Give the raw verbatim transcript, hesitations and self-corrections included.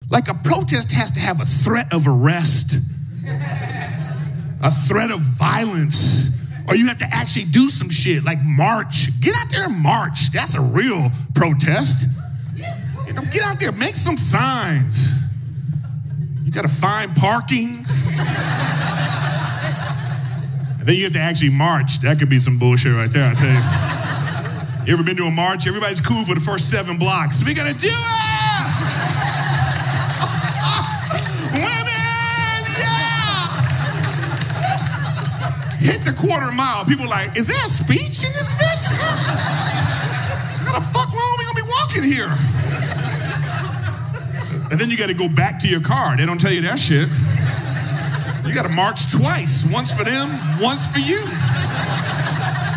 Like a protest has to have a threat of arrest, a threat of violence, or you have to actually do some shit like march. Get out there and march. That's a real protest. You know, get out there, make some signs. You got to find parking. And then you have to actually march. That could be some bullshit right there, I tell you. You ever been to a march? Everybody's cool for the first seven blocks. We gotta do it! Women, yeah! Hit the quarter mile. People are like, is there a speech in this bitch? How the fuck long are we gonna be walking here? And then you gotta go back to your car. They don't tell you that shit. You gotta march twice. Once for them, once for you.